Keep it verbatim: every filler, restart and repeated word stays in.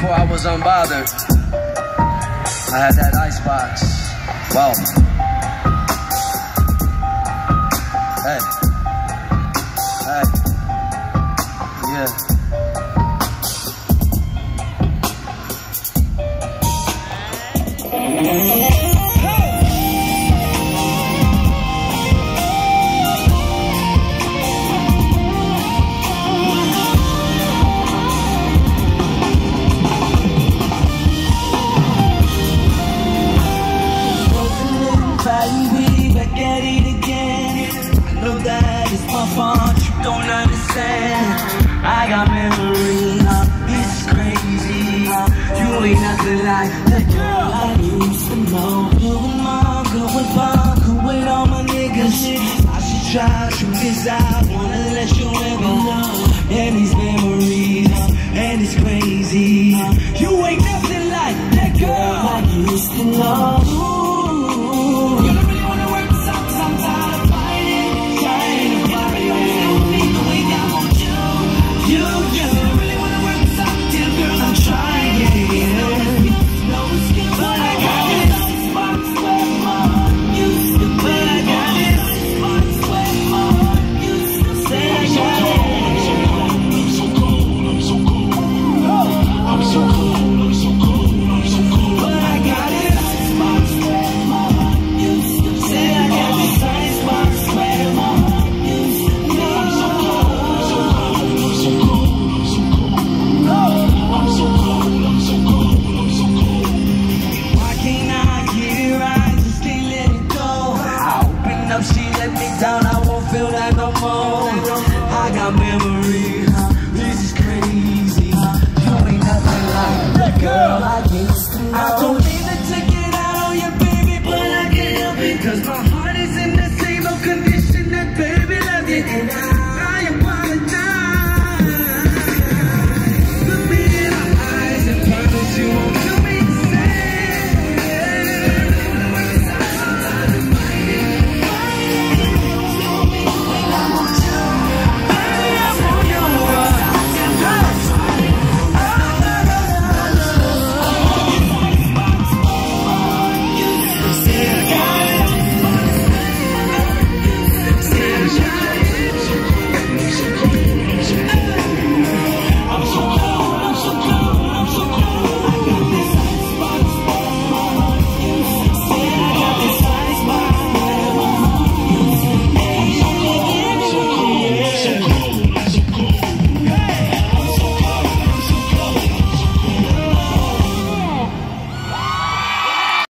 before I was unbothered. I had that icebox. Wow. Hey. Hey. Yeah. Back at it again. I know that it's my fault, you don't understand. I got memories, this is crazy. You ain't nothing like the girl I used to know. Good with mom, good with mom, good with all my niggas. I should try to this out, wanna let you ever know. And these memories, and it's crazy. You ain't nothing like that girl I used to know. She let me down, I won't feel that no more. I got memories, this is crazy. You ain't nothing like that girl I used to know. I don't mean to take it out on you, baby, but I can't help it, cause my heart is in the same old condition that baby left it. And I